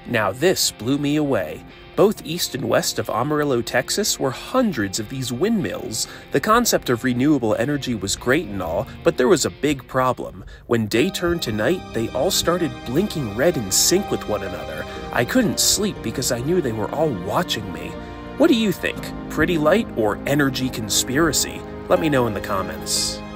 Now this blew me away. Both east and west of Amarillo, Texas were hundreds of these windmills. The concept of renewable energy was great and all, but there was a big problem. When day turned to night, they all started blinking red in sync with one another. I couldn't sleep because I knew they were all watching me. What do you think? Pretty light or energy conspiracy? Let me know in the comments.